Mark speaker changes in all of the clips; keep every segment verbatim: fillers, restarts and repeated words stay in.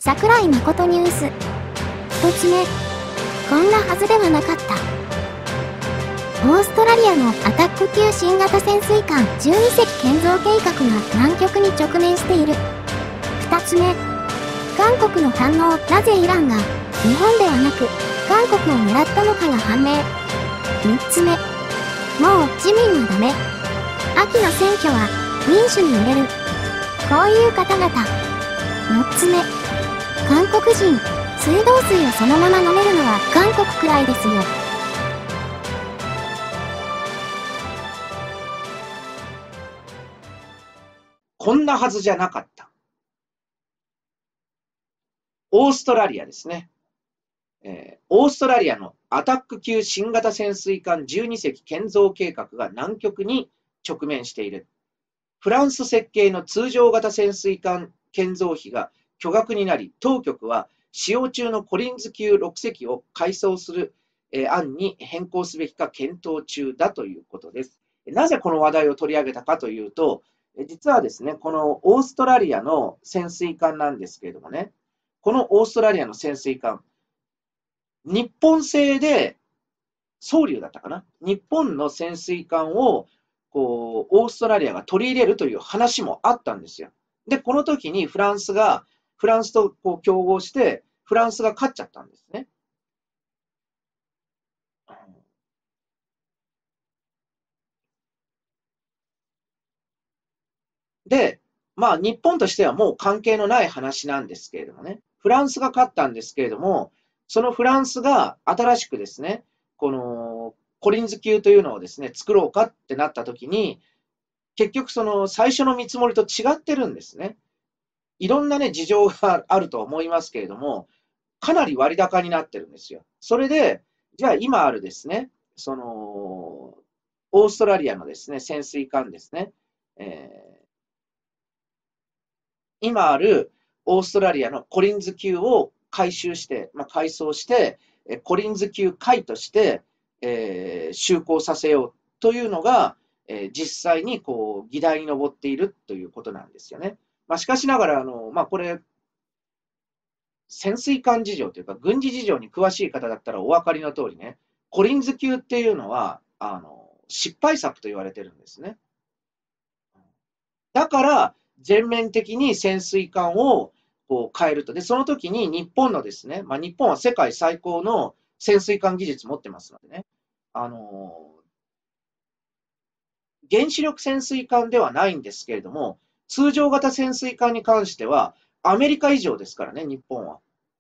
Speaker 1: 桜井誠ニュース。一つ目、こんなはずではなかった。オーストラリアのアタック級新型潜水艦じゅうにせき建造計画が難局に直面している。二つ目、韓国の反応、なぜイランが日本ではなく韓国を狙ったのかが判明。三つ目、もう自民はダメ。秋の選挙は民主に揺れる。こういう方々。四つ目、韓国人、水道水をそのまま飲めるのは韓国くらいですよ。
Speaker 2: こんなはずじゃなかった。オーストラリアですね。えー、オーストラリアのアタック級新型潜水艦じゅうにせき建造計画が難局に直面している。フランス設計の通常型潜水艦建造費が巨額になり、当局は使用中のコリンズ級ろくせきを改装する、えー、案に変更すべきか検討中だということです。なぜこの話題を取り上げたかというと、実はですね、このオーストラリアの潜水艦なんですけれどもね、このオーストラリアの潜水艦、日本製で、ソウリュウだったかな、日本の潜水艦をこうオーストラリアが取り入れるという話もあったんですよ。で、この時にフランスが、フランスとこう競合して、フランスが勝っちゃったんですね。で、まあ日本としてはもう関係のない話なんですけれどもね、フランスが勝ったんですけれども、そのフランスが新しくですね、このコリンズ級というのをですね、作ろうかってなった時に、結局その最初の見積もりと違ってるんですね。いろんなね、事情があると思いますけれども、かなり割高になってるんですよ。それで、じゃあ今あるですね、その、オーストラリアのですね、潜水艦ですね、えー今あるオーストラリアのコリンズ級を改修して、まあ、改装して、コリンズ級海として、えー、就航させようというのが、えー、実際にこう議題に上っているということなんですよね。まあ、しかしながら、あのまあ、これ、潜水艦事情というか、軍事事情に詳しい方だったらお分かりの通りね、コリンズ級っていうのはあの失敗作と言われてるんですね。だから、全面的に潜水艦をこう変えると。で、その時に日本のですね、まあ、日本は世界最高の潜水艦技術持ってますのでね、あのー、原子力潜水艦ではないんですけれども、通常型潜水艦に関しては、アメリカ以上ですからね、日本は。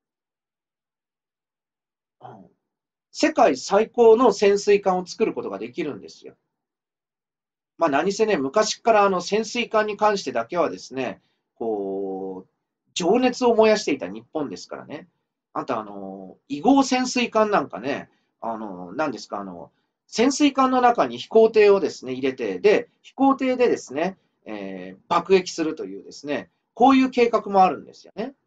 Speaker 2: うん、世界最高の潜水艦を作ることができるんですよ。まあ、何せね、昔からあの潜水艦に関してだけはですね、こう、情熱を燃やしていた日本ですからね。あと、あの、囲碁潜水艦なんかね、あの、何ですか、あの、潜水艦の中に飛行艇をですね、入れて、で、飛行艇でですね、えー爆撃するというですね、こういう計画もあるんですよね。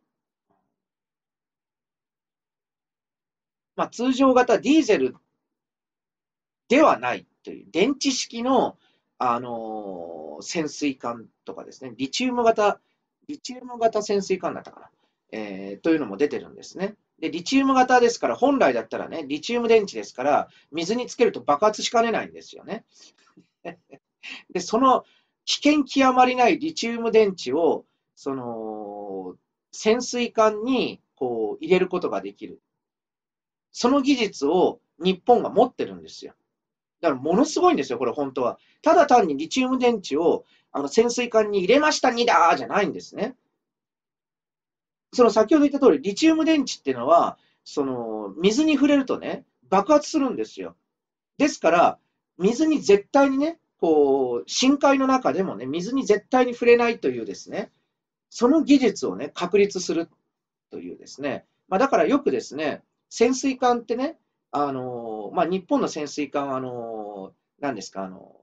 Speaker 2: まあ、通常型ディーゼルではないという、電池式の、あのー潜水艦とかですね、リチウム型、リチウム型潜水艦だったかな、えーというのも出てるんですね。で、リチウム型ですから、本来だったらね、リチウム電池ですから、水につけると爆発しかねないんですよね。で、その危険極まりないリチウム電池を、その、潜水艦にこう入れることができる。その技術を日本が持ってるんですよ。だからものすごいんですよ、これ本当は。ただ単にリチウム電池をあの潜水艦に入れましたにだーじゃないんですね。その先ほど言った通り、リチウム電池っていうのは、その水に触れるとね、爆発するんですよ。ですから、水に絶対にね、こう、深海の中でもね、水に絶対に触れないというですね、その技術をね、確立するというですね、まあ、だからよくですね、潜水艦ってね、あのまあ、日本の潜水艦は、あの何ですか、あの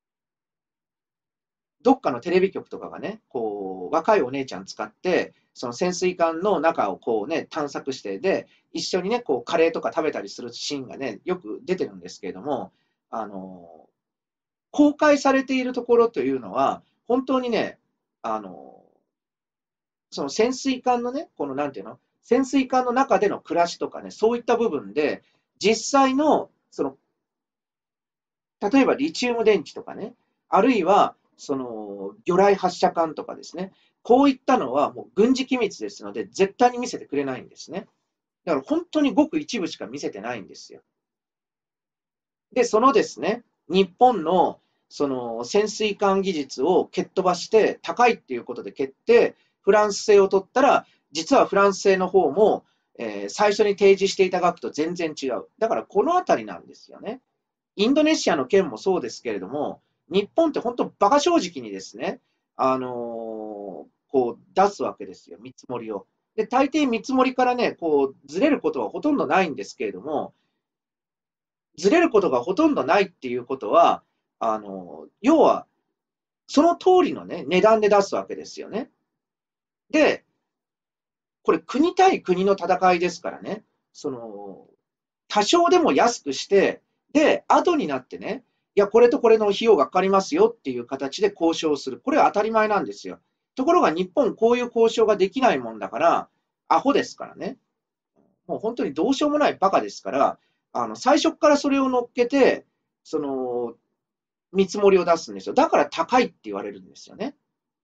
Speaker 2: どっかのテレビ局とかがね、こう、若いお姉ちゃん使って、その潜水艦の中をこうね、探索して、で、一緒にね、こう、カレーとか食べたりするシーンがね、よく出てるんですけれども、あの、公開されているところというのは、本当にね、あの、 その潜水艦のね、このなんていうの、潜水艦の中での暮らしとかね、そういった部分で、実際の、その、例えばリチウム電池とかね、あるいは、その、魚雷発射管とかですね、こういったのはもう軍事機密ですので、絶対に見せてくれないんですね。だから本当にごく一部しか見せてないんですよ。で、そのですね、日本のその潜水艦技術を蹴っ飛ばして高いっていうことで蹴って、フランス製を取ったら、実はフランス製の方も、えー最初に提示していた額と全然違う。だからこのあたりなんですよね。インドネシアの件もそうですけれども、日本って本当馬鹿正直にですね、あのーこう出すわけですよ、見積もりを。で、大抵見積もりからね、こうずれることはほとんどないんですけれども、ずれることがほとんどないっていうことは、あの、要は、その通りのね、値段で出すわけですよね。で、これ国対国の戦いですからね、その、多少でも安くして、で、後になってね、いや、これとこれの費用がかかりますよっていう形で交渉する。これは当たり前なんですよ。ところが日本、こういう交渉ができないもんだから、アホですからね。もう本当にどうしようもないバカですから、あの、最初からそれを乗っけて、その、見積もりを出すんですよ。だから高いって言われるんですよね。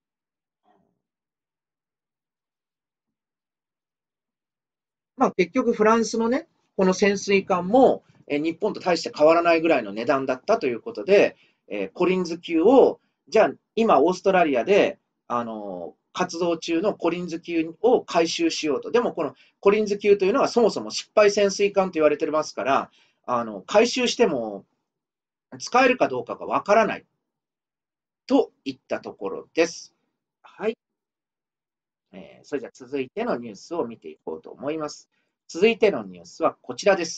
Speaker 2: まあ結局フランスのね、この潜水艦も、え日本と大して変わらないぐらいの値段だったということで、えーコリンズ級を、じゃあ今オーストラリアで、あのー活動中のコリンズ級を回収しようと。でもこのコリンズ級というのはそもそも失敗潜水艦と言われてますから、あの、回収しても使えるかどうかがわからないといったところです。はい。えーそれじゃあ続いてのニュースを見ていこうと思います。続いてのニュースはこちらです。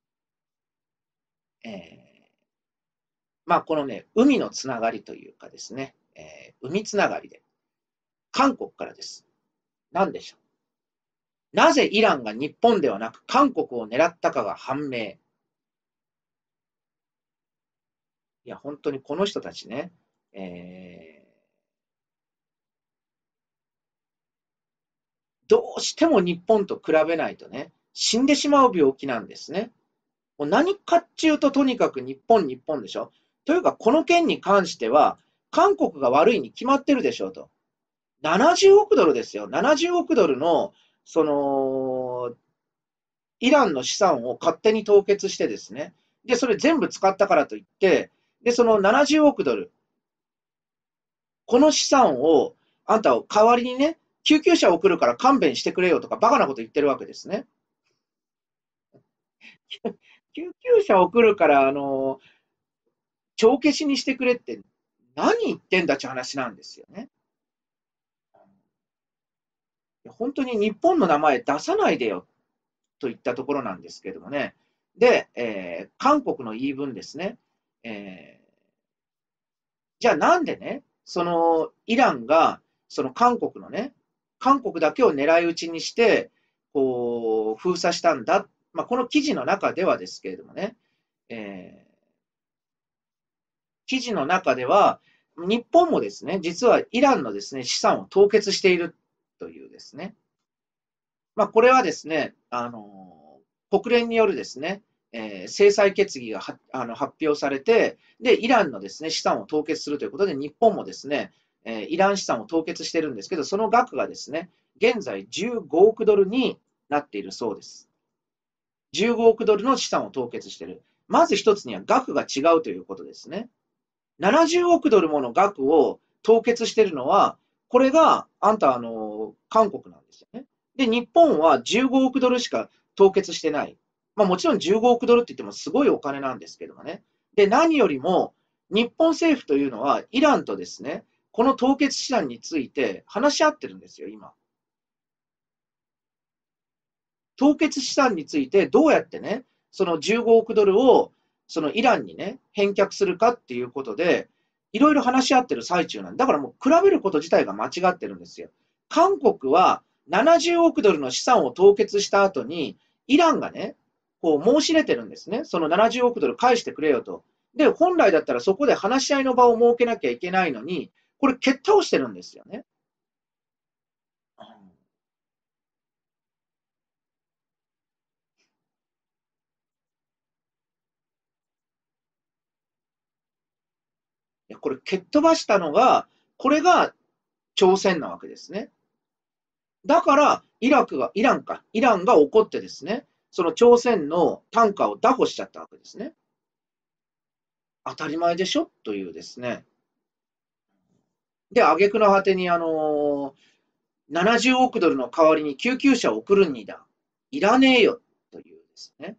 Speaker 2: えーまあ、このね、海のつながりというかですね、えー海つながりで、韓国からです。何でしょう。なぜイランが日本ではなく韓国を狙ったかが判明。いや、本当にこの人たちね、えーどうしても日本と比べないとね、死んでしまう病気なんですね。もう何かっちゅうととにかく日本、日本でしょ。というか、この件に関しては、韓国が悪いに決まってるでしょうと。ななじゅうおくドルですよ。ななじゅうおくドルの、その、イランの資産を勝手に凍結してですね。で、それ全部使ったからといって、で、そのななじゅうおくドル、この資産を、あんたを代わりにね、救急車を送るから勘弁してくれよとか、バカなこと言ってるわけですね。救急車を送るから、あの、帳消しにしてくれって何言ってんだって話なんですよね。本当に日本の名前出さないでよといったところなんですけどもね。で、えー韓国の言い分ですね。えーじゃあなんでね、そのイランがその韓国のね、韓国だけを狙い撃ちにして、こう、封鎖したんだ。まあ、この記事の中ではですけれどもね、えー記事の中では、日本もですね、実はイランのですね、資産を凍結しているというですね、まあ、これはですね、あの、国連によるですね、えー制裁決議がはあの発表されて、で、イランのですね、資産を凍結するということで、日本もですね、えーイラン資産を凍結してるんですけど、その額がですね、現在じゅうごおくドルになっているそうです。じゅうごおくドルの資産を凍結している。まず一つには額が違うということですね。ななじゅうおくドルもの額を凍結しているのは、これが、あんた、あの、韓国なんですよね。で、日本はじゅうごおくドルしか凍結してない。まあもちろんじゅうごおくドルって言ってもすごいお金なんですけどもね。で、何よりも、日本政府というのは、イランとですね、この凍結資産について話し合ってるんですよ、今。凍結資産についてどうやってね、そのじゅうごおくドルをそのイランにね、返却するかっていうことで、いろいろ話し合ってる最中なんだからもう比べること自体が間違ってるんですよ。韓国はななじゅうおくドルの資産を凍結した後に、イランがね、こう申し出てるんですね。そのななじゅうおくドル返してくれよと。で、本来だったらそこで話し合いの場を設けなきゃいけないのに、これ、蹴っ倒してるんですよね。 これ蹴っ飛ばしたのが、これが朝鮮なわけですね。だから、イラクが、イランか、イランが怒ってですね、その朝鮮の単価を拿捕しちゃったわけですね。当たり前でしょというですね。で、挙句の果てに、あのー、ななじゅうおくドルの代わりに救急車を送るんだ。いらねえよというですね。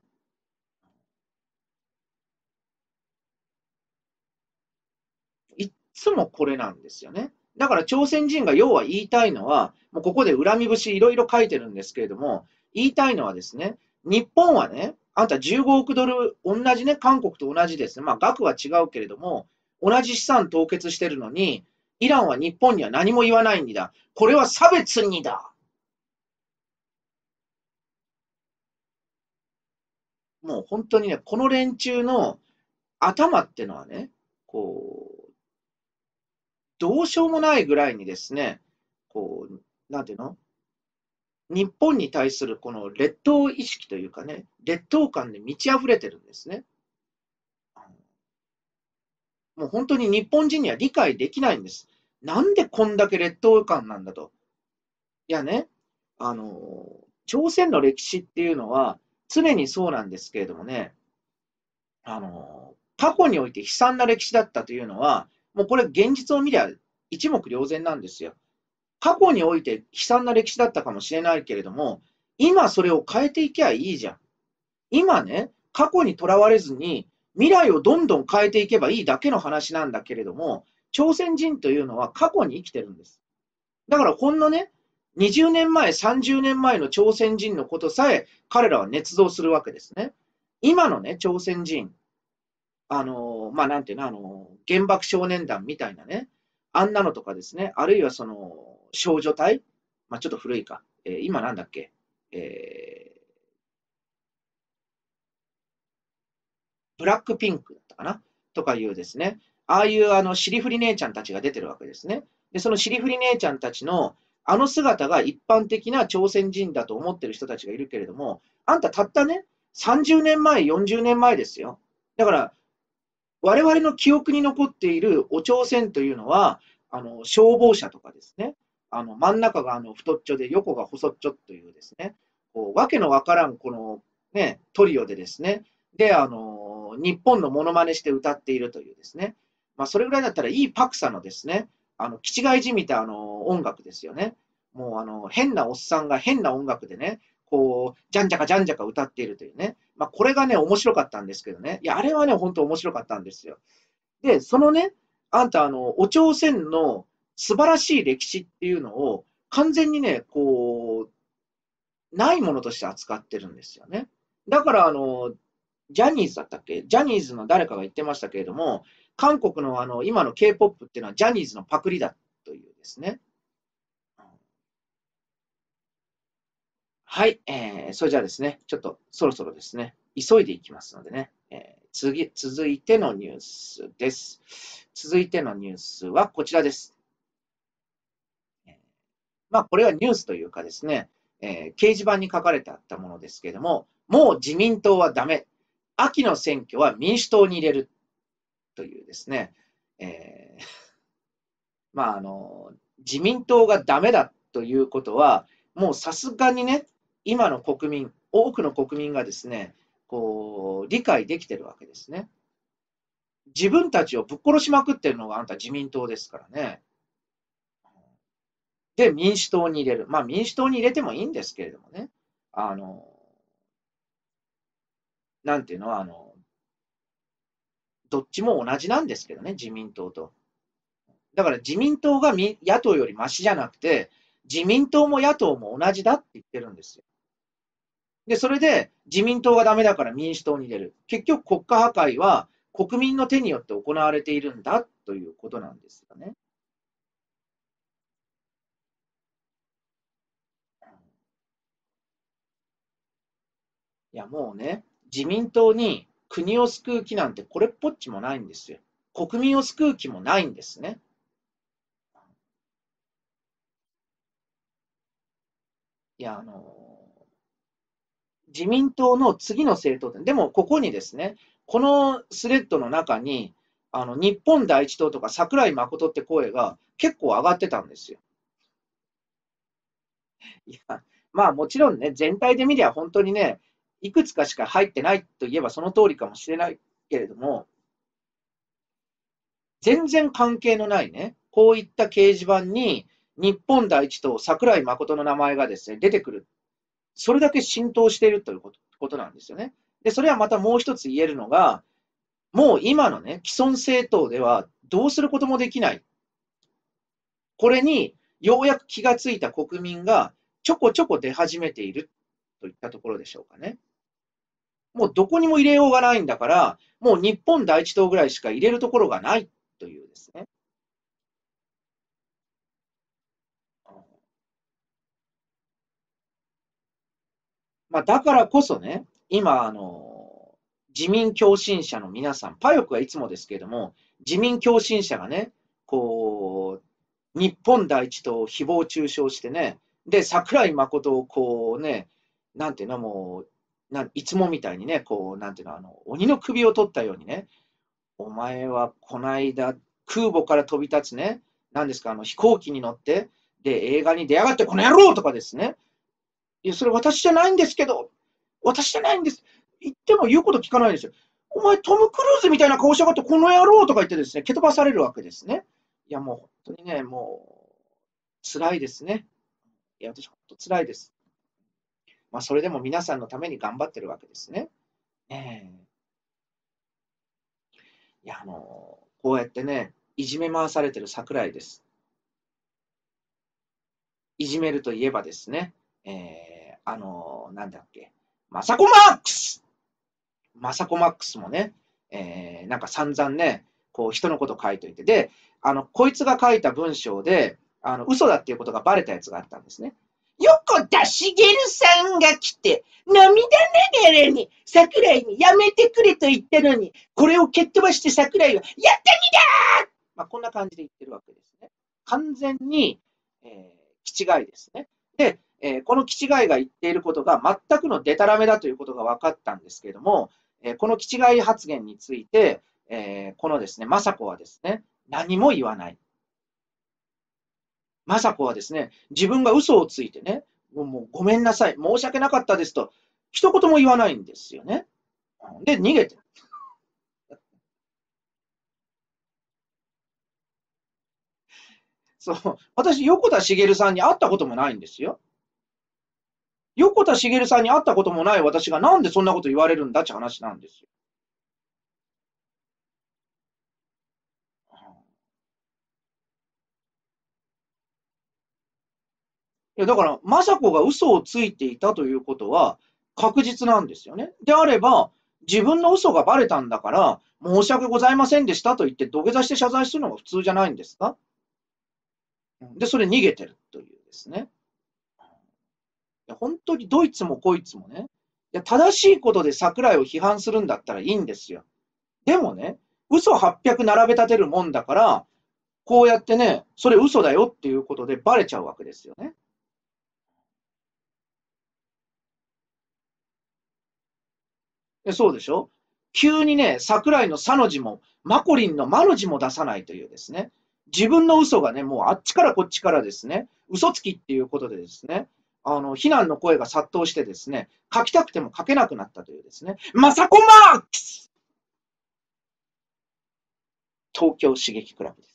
Speaker 2: いっつもこれなんですよね。だから朝鮮人が要は言いたいのは、もうここで恨み節いろいろ書いてるんですけれども、言いたいのはですね、日本はね、あんたじゅうごおくドル、同じね、韓国と同じですね、まあ額は違うけれども、同じ資産凍結してるのに、イランは日本には何も言わないんだ。これは差別にだ。もう本当にね、この連中の頭ってのはね、こう、どうしようもないぐらいにですね、こう、なんていうの日本に対するこの劣等意識というかね、劣等感で満ち溢れてるんですね。もう本当に日本人には理解できないんです。なんでこんだけ劣等感なんだと。いやね、あの、朝鮮の歴史っていうのは常にそうなんですけれどもね、あの、過去において悲惨な歴史だったというのは、もうこれ現実を見りゃ一目瞭然なんですよ。過去において悲惨な歴史だったかもしれないけれども、今それを変えていけばいいじゃん。今ね、過去にとらわれずに、未来をどんどん変えていけばいいだけの話なんだけれども、朝鮮人というのは過去に生きてるんです。だからほんのね、にじゅうねんまえ、さんじゅうねんまえの朝鮮人のことさえ彼らは捏造するわけですね。今のね、朝鮮人、あの、まあ、なんていうの、あの、原爆少年団みたいなね、あんなのとかですね、あるいはその少女隊、まあ、ちょっと古いか、えー今なんだっけ、えーブラックピンクだったかなとかいうですね、ああいうあの尻振り姉ちゃんたちが出てるわけですね。で、その尻振り姉ちゃんたちのあの姿が一般的な朝鮮人だと思ってる人たちがいるけれども、あんたたったね、さんじゅうねんまえ、よんじゅうねんまえですよ。だから、我々の記憶に残っているお朝鮮というのは、あの消防車とかですね、あの真ん中があの太っちょで横が細っちょというですね、こうわけのわからんこの、ね、トリオでですね、で、あの日本のモノマネして歌っているというですね、まあ、それぐらいだったらいいパクサのですね、あの気違いじみたあの音楽ですよね。もうあの変なおっさんが変な音楽でね、こう、じゃんじゃかじゃんじゃか歌っているというね。まあ、これがね、面白かったんですけどね。いや、あれはね、本当面白かったんですよ。で、そのね、あんた、あの、お朝鮮の素晴らしい歴史っていうのを、完全にね、こう、ないものとして扱ってるんですよね。だから、あの、ジャニーズだったっけジャニーズの誰かが言ってましたけれども、韓国のあの、今の K-ポップ っていうのはジャニーズのパクリだというですね。はい、えー、それじゃあですね、ちょっとそろそろですね、急いでいきますのでね、えー、次、続いてのニュースです。続いてのニュースはこちらです。えーまあ、これはニュースというかですね、えー、掲示板に書かれてあったものですけれども、もう自民党はダメ。秋の選挙は民主党に入れるというですね、えー、まあ、あの、自民党がダメだということは、もうさすがにね、今の国民、多くの国民がですね、こう、理解できてるわけですね。自分たちをぶっ殺しまくってるのがあんた自民党ですからね。で、民主党に入れる。まあ民主党に入れてもいいんですけれどもね。あの、なんていうのは、あの、どっちも同じなんですけどね、自民党と。だから自民党が野党よりマシじゃなくて、自民党も野党も同じだって言ってるんですよ。で、それで自民党がダメだから民主党に入れる。結局国家破壊は国民の手によって行われているんだということなんですよね。いや、もうね、自民党に国を救う気なんてこれっぽっちもないんですよ。国民を救う気もないんですね。いや、あの、自民党の次の政党でもここにですね、このスレッドの中に、 あの、日本第一党とか桜井誠って声が結構上がってたんですよ。いや、まあもちろんね、全体で見りゃ本当にね、いくつかしか入ってないといえばその通りかもしれないけれども、全然関係のないね、こういった掲示板に日本第一党桜井誠の名前がですね、出てくる。それだけ浸透しているということことなんですよね。で、それはまたもう一つ言えるのが、もう今のね、既存政党ではどうすることもできない。これにようやく気がついた国民がちょこちょこ出始めているといったところでしょうかね。もうどこにも入れようがないんだから、もう日本第一党ぐらいしか入れるところがないというですね。まあ、だからこそね、今、あの、自民共振者の皆さん、パヨクはいつもですけれども、自民共振者がね、こう、日本第一党を誹謗中傷してね、で、桜井誠をこうね、なんていうの、もう、なんいつもみたいにね、こう、なんていうの、あの、鬼の首を取ったようにね、お前はこの間、空母から飛び立つね、なんですか、あの飛行機に乗って、で、映画に出やがって、この野郎とかですね、いや、それ私じゃないんですけど、私じゃないんです。言っても言うこと聞かないですよ。お前、トム・クルーズみたいな顔しやがって、この野郎とか言ってですね、蹴飛ばされるわけですね。いや、もう本当にね、もう、辛いですね。いや、私、本当辛いです。まあ、それでも皆さんのために頑張ってるわけですね。ねえいや、あの、こうやってね、いじめ回されてる桜井です。いじめるといえばですね、えー、あの、なんだっけ、マサコマックスマサコマックスもね、えー、なんか散々ね、こう人のこと書いといて、で、あの、こいつが書いた文章で、あの、嘘だっていうことがバレたやつがあったんですね。横田茂さんが来て、涙ながらに桜井にやめてくれと言ったのに、これを蹴っ飛ばして桜井は、やったにだーまあ、こんな感じで言ってるわけですね。完全に、えー、気違いですね。で、えーこの気違いが言っていることが全くのデタラメだということが分かったんですけれども、えーこの気違い発言について、えーこのですね、雅子はですね、何も言わない。雅子はですね、自分が嘘をついてね、もうもうごめんなさい、申し訳なかったですと、一言も言わないんですよね。で、逃げてる。そう、私、横田茂さんに会ったこともないんですよ。横田茂さんに会ったこともない私がなんでそんなこと言われるんだって話なんですよ。いやだから、雅子が嘘をついていたということは確実なんですよね。であれば、自分の嘘がばれたんだから、申し訳ございませんでしたと言って土下座して謝罪するのが普通じゃないんですか。で、それ逃げてるというですね。いや本当にどいつもこいつもね、いや正しいことで桜井を批判するんだったらいいんですよ。でもね、嘘はっぴゃく並べ立てるもんだから、こうやってね、それ嘘だよっていうことでバレちゃうわけですよね。でそうでしょ。急にね、桜井のさの字も、マコリンのまの字も出さないというですね、自分の嘘がね、もうあっちからこっちからですね、嘘つきっていうことでですね、あの、非難の声が殺到してですね、書きたくても書けなくなったというですね、マサコマークス東京刺激クラブです。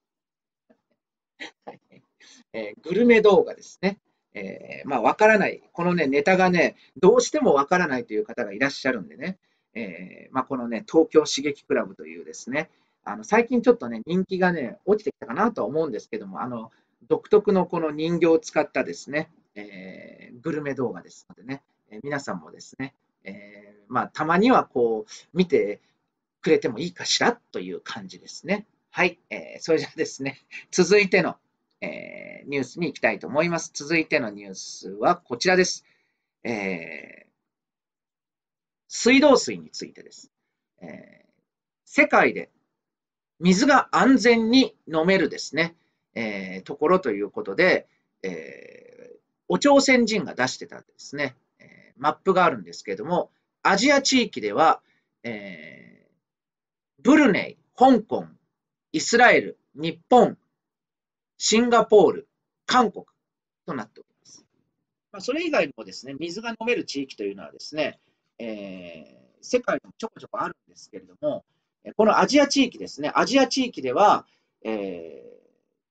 Speaker 2: えーグルメ動画ですね。えーまあ、わからない。このね、ネタがね、どうしてもわからないという方がいらっしゃるんでね、えーまあ、このね、東京刺激クラブというですね、あの、最近ちょっとね、人気がね、落ちてきたかなとは思うんですけども、あの、独特のこの人形を使ったですね、えーグルメ動画ですのでね、えー皆さんもですね、えーまあ、たまにはこう、見てくれてもいいかしらという感じですね。はい、えーそれじゃあですね、続いての、えーニュースに行きたいと思います。続いてのニュースはこちらです。えー水道水についてです。えー世界で水が安全に飲めるですね、えーところということで、えー、お朝鮮人が出してたですね、えーマップがあるんですけれども、アジア地域では、えーブルネイ、 香港、イスラエル、日本、シンガポール、韓国となっております。まあ、それ以外にもですね、水が飲める地域というのはですね、えー、世界にもちょこちょこあるんですけれども、このアジア地域ですね、アジア地域では、えー、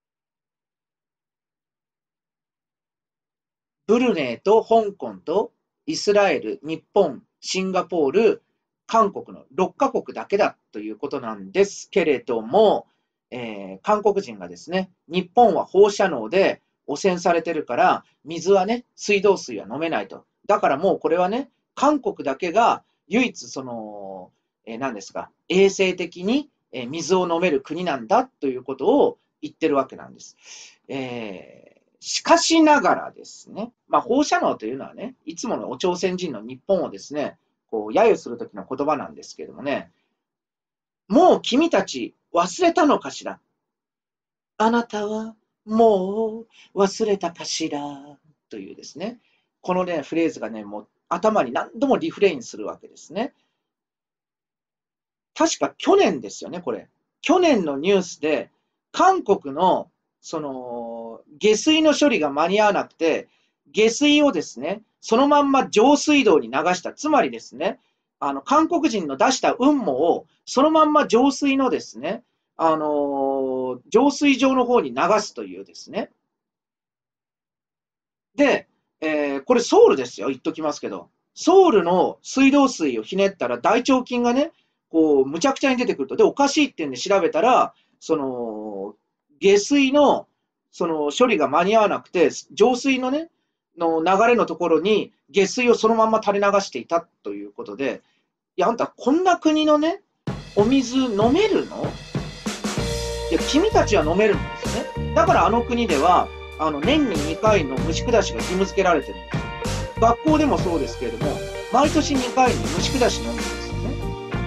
Speaker 2: ブルネイと香港とイスラエル、日本、シンガポール、韓国のろっカ国だけだということなんですけれども、えー、韓国人がですね、日本は放射能で汚染されてるから、水はね、水道水は飲めないと。だからもうこれはね、韓国だけが唯一その、えー、何ですか、衛生的に水を飲める国なんだということを言ってるわけなんです。えーしかしながらですね、まあ、放射能というのはね、いつものお朝鮮人の日本をですね、こう、揶揄するときの言葉なんですけれどもね、もう君たち忘れたのかしら。あなたはもう忘れたかしら。というですね、このね、フレーズがね、もう頭に何度もリフレインするわけですね。確か去年ですよね、これ。去年のニュースで、韓国のその、下水の処理が間に合わなくて、下水をですね、そのまんま上水道に流した。つまりですね、あの、韓国人の出した雲母を、そのまんま上水のですね、あの、浄水場の方に流すというですね。で、えー、これソウルですよ、言っときますけど。ソウルの水道水をひねったら大腸菌がね、こう、むちゃくちゃに出てくると。で、おかしいってんで調べたら、その、下水の、その処理が間に合わなくて、浄水のね、の流れのところに下水をそのまま垂れ流していたということで、いや、あんたこんな国のね、お水飲めるの？いや、君たちは飲めるんですよね。だからあの国では、あの、年ににかいの虫下しが義務付けられてるんですよ。学校でもそうですけれども、毎年にかいに虫下し飲むんですよね。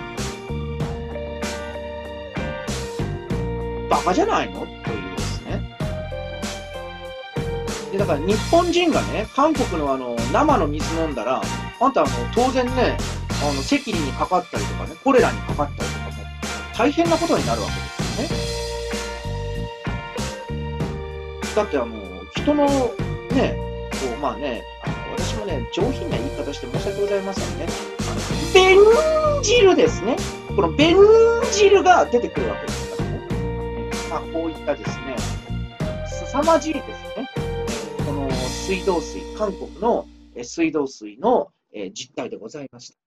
Speaker 2: バカじゃないのというですね。で、だから日本人がね、韓国のあの、生の水飲んだら、あんたはもう当然ね、あの、赤痢にかかったりとかね、コレラにかかったりとかも、大変なことになるわけですよね。だってあの、人のね、こう、まあね、あの、私もね、上品な言い方して申し訳ございませんね。あの、便汁ですね。この便汁が出てくるわけですからね。まあ、こういったですね、凄まじいですね、この水道水、韓国の水道水の実態でございました。